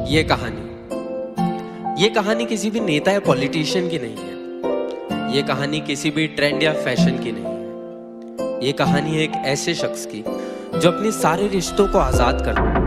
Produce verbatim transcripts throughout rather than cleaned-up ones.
ये कहानी ये कहानी किसी भी नेता या पॉलिटिशियन की नहीं है। ये कहानी किसी भी ट्रेंड या फैशन की नहीं है। ये कहानी है एक ऐसे शख्स की जो अपने सारे रिश्तों को आजाद कर दे।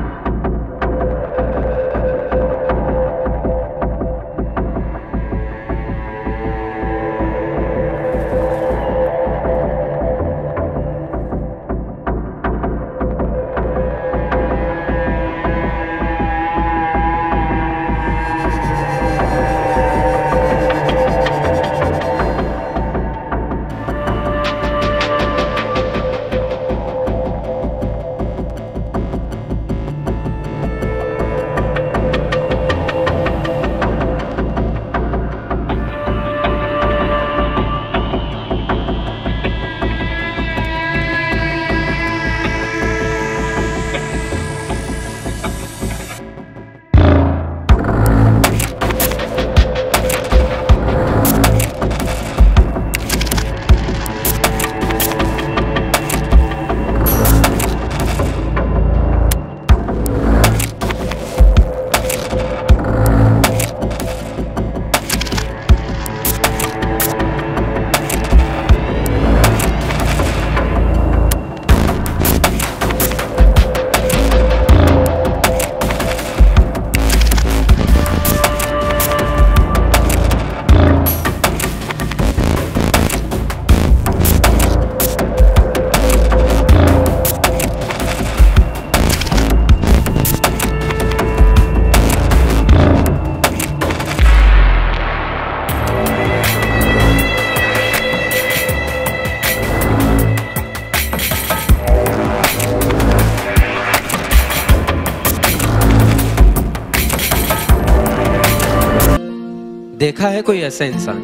देखा है कोई ऐसा इंसान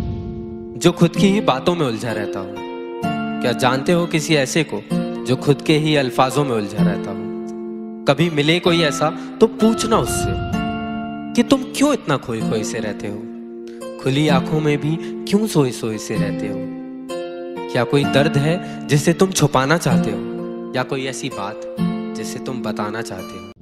जो खुद की ही बातों में उलझा रहता हो? क्या जानते हो किसी ऐसे को जो खुद के ही अल्फाजों में उलझा रहता हो? कभी मिले कोई ऐसा तो पूछना उससे कि तुम क्यों इतना खोए खोए से रहते हो, खुली आंखों में भी क्यों सोए सोए से रहते हो? क्या कोई दर्द है जिसे तुम छुपाना चाहते हो, या कोई ऐसी बात जिसे तुम बताना चाहते हो?